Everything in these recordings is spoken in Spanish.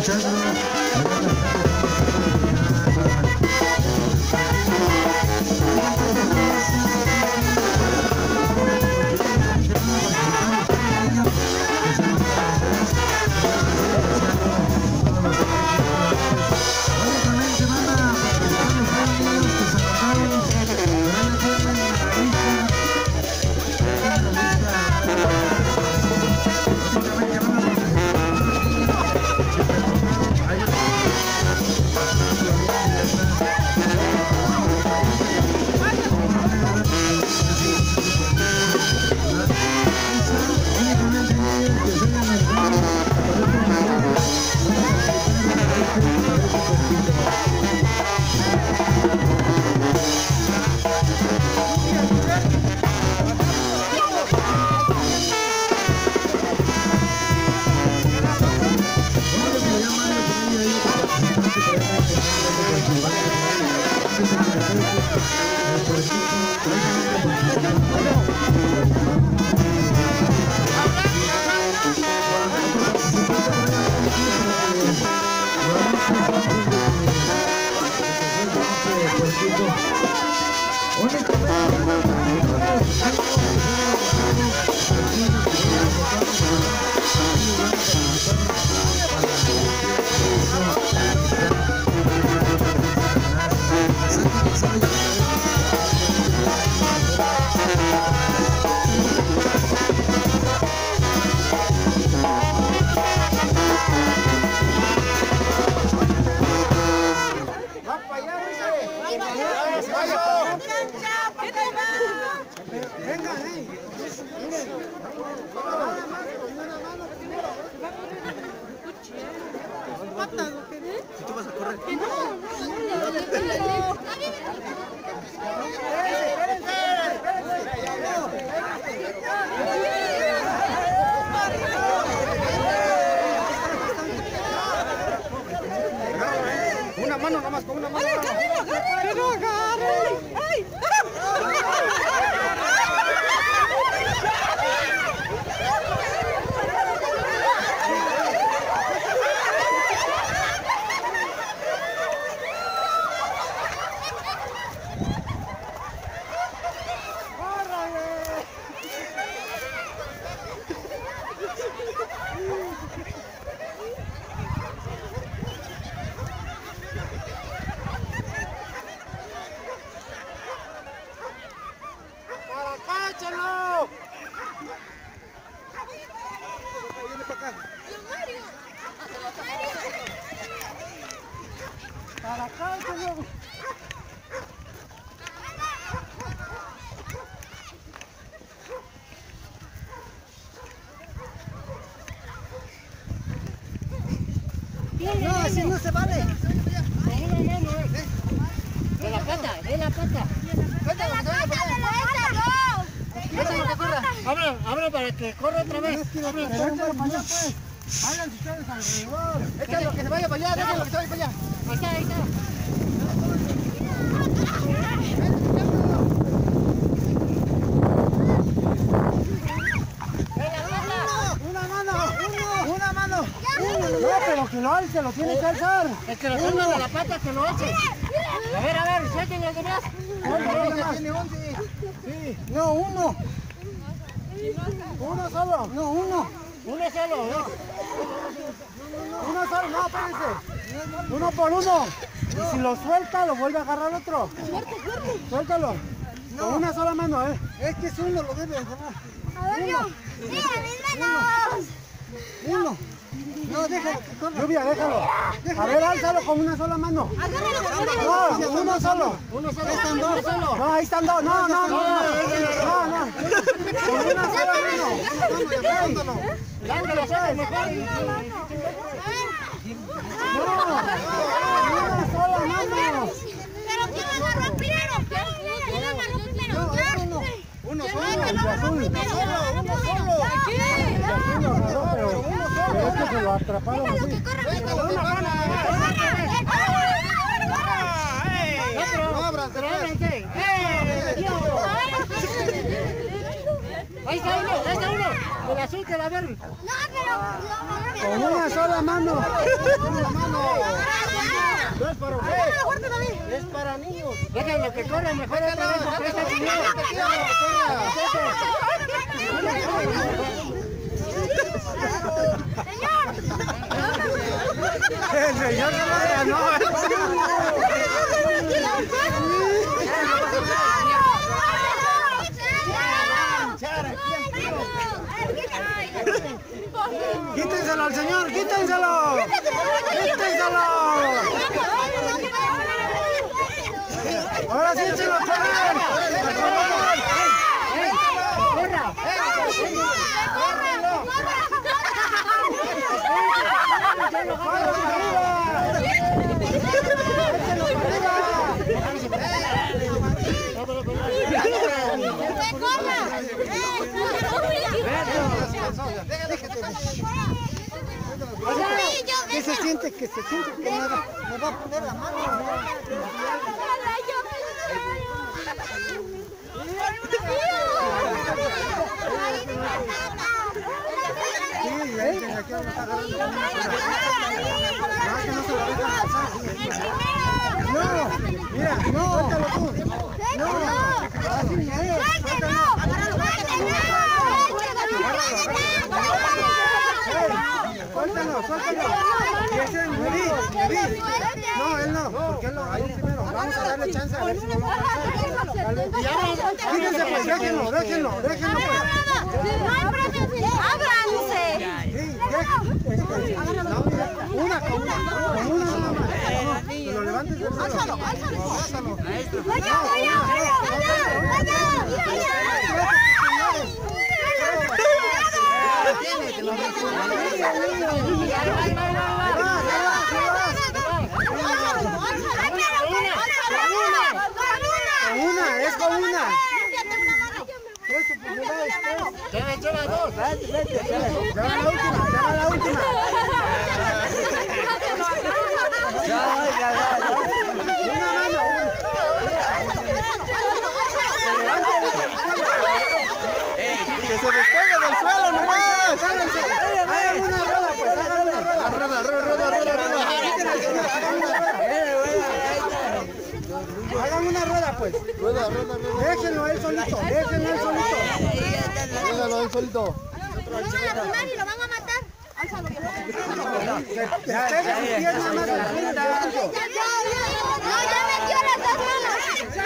Una mano nomás, con una mano. ¡Que no agarre! ¡Ay! ¡Cáchalo! Viene para acá. Para acá, cáchalo. No, así no se vale. De la pata, de la pata. Abre para que corra otra vez. Échalo para allá, pues. Háganse ustedes alrededor. Échalo que se vaya para allá, déjalo que se vaya para allá. Ahí está, ahí está. Una mano. No, pero que lo alce, lo tiene que alzar. El que lo toma de la pata, que lo eche. A ver, suéltenle los demás. Tiene 11. Sí. No, uno. Uno solo. No, uno. Uno solo, ¿no? Uno solo, no, espérense. Uno por uno. Y si lo suelta, lo vuelve a agarrar otro. Suéltalo. Con una sola mano, Es que uno lo debe agarrar. A ver, yo. Mira, mis manos. Uno. No, déjalo. Lluvia, déjalo. A ver, álzalo con una sola mano. No, uno solo. Uno solo. Ahí están dos. No, ahí están dos. No. No. Con una sola mano. Dándolo, ¿sabes? Mejor. No, una sola mano. Pero ¿quién agarró primero? ¿Quién agarró primero? Uno pero es que se lo atraparon así. Ahí está uno, ahí está uno. El azul que va a ver. No, pero... Con una sola mano. Una mano. No es para usted. Es para niños. Déjenlo que corra mejor otra vez porque esta señora. El señor no lo ganó. Quítenselo al señor, quítenselo. Quítenselo. Ahora sí échelo a correr. ¡Corra! ¿Qué se siente? Que se siente que me va a poner la mano. Sí, ahí que aquí vamos a agarrar. No, mira, no, suéltalo tú. No, así, suéltalo. Suéltalo, suéltalo. Y ese es Luis. No, él no, porque él lo agarró primero. Vamos a darle chance a ver si no lo alcanza. Fíjense pues, déjenlo pues. ¡Ábranse! Sí, una nada más. Pero levanten el ¡Álzalo! Es con una. Lleva dos. Ya la última. Una mano. Que se despegue del suelo nomás. Hagan una rueda, pues. Hagan una rueda. Hagan una rueda, pues. Rueda. Déjenlo él solito. Déjenlo él solito. Lo van a lastimar y lo van a matar. Despegue sus piernas más de la punta. No, ya metió las dos manos.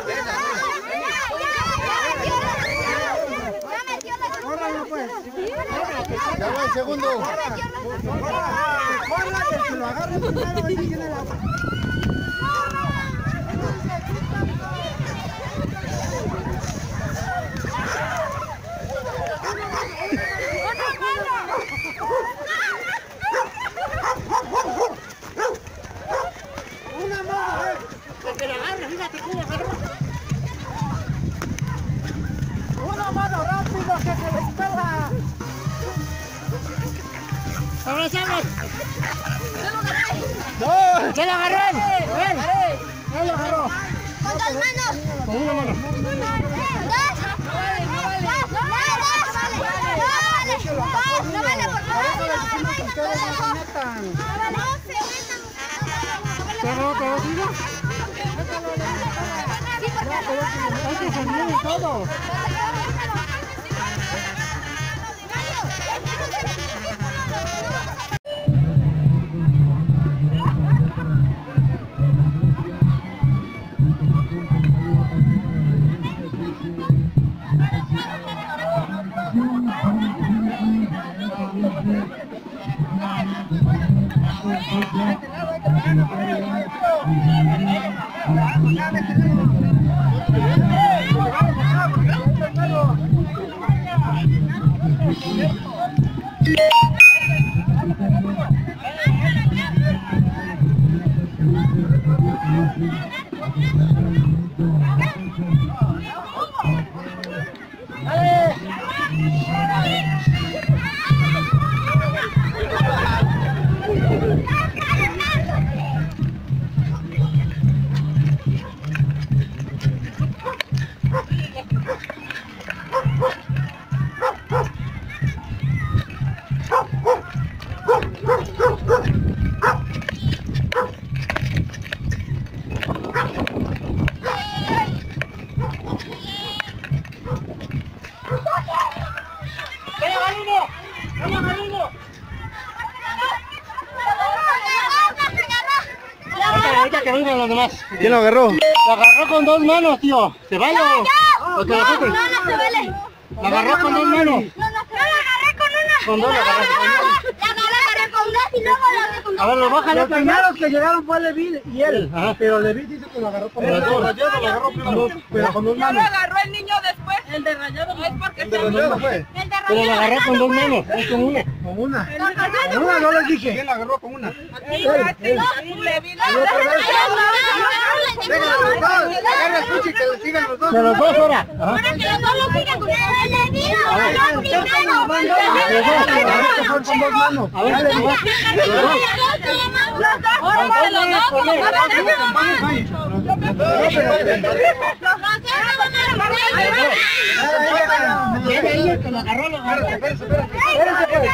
Córralo, pues. Ya va el segundo. Corra, que lo agarre primero, ahí tiene el agua. Una mano, Que la agarre, fíjate cómo agarró. una mano rápido que se despega. ¡Abrazamos! No, ¡Ya lo agarró! ¡Ven! él lo agarró. Con dos manos. Con una mano. Dos. No vale, por Por eso les favor. decimos que ustedes no se metan. No se metan. Pero digo, hay que salir y todo. Ahorita que vengan los demás. ¿Quién lo agarró? Lo agarró con 2 manos, tío. ¿Se vale o te lo No, toques? no se vale. Lo agarró con 2 manos. No, no, la agarré con una. Con 2 lo agarró. La agarré con 2 y luego la agarré con 2. A ver, lo bájale Los primero. primeros que llegaron fue Levi y él. Ajá. Pero Levi dice que lo agarró con Pero dos. tú- Rayado lo agarró primero, pero con 2 Ya lo manos. agarró el niño después. El de rayado no es porque El de Rayado fue. El de Pero lo agarró con 2 manos. Es con una. Con una. Con una no les dije. ¿Quién la agarró con una? le vi la Agarra el Puchi que le sigan los dos. De los 2 ahora. Ajá. Ahora que los dos lo sigan con él. Le di lo agarró primero. Con 2 manos. A ver, Dale, los dos. Ahora de los dos. Que lo agarró, lo agarró.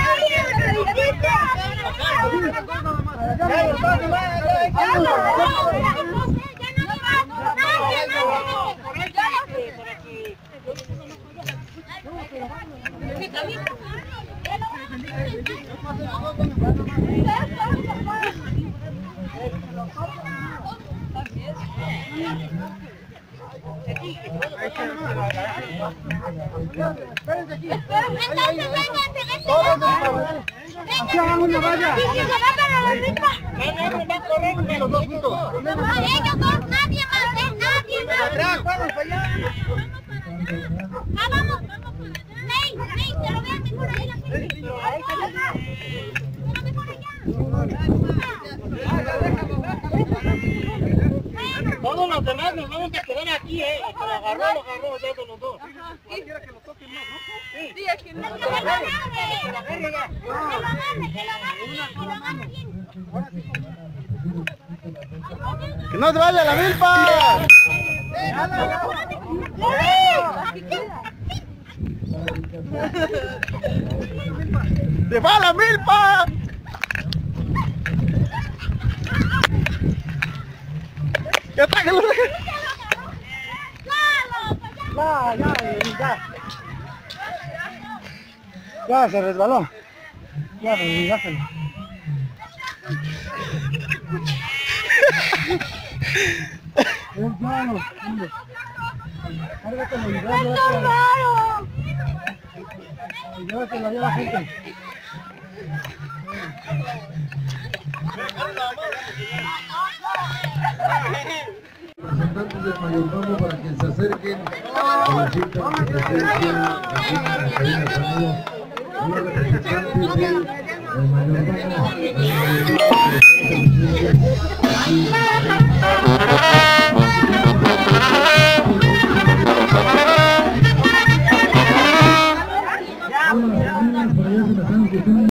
Aquí hagan una valla. Los dos juntos. Nadie más, nadie más. Ah, vamos. Ney, te lo vean mejor ahí la gente. Todos los demás nos vamos a quedar aquí, ¿eh? El que lo agarró, ya de los dos. Cualquiera que lo toquen más, ¿no? Sí, es que no. ¡Que no te vaya la milpa! ¡Se va la milpa! ¡Ya está! Ya se resbaló. Ya, desligárselo. Es malo, hombre. Cárgatelo y llévatelo allá a la gente. Representantes del mayordomo para que se acerquen a la cita de presencia aquí en la cabina de sonido. Los representantes del mayordomo.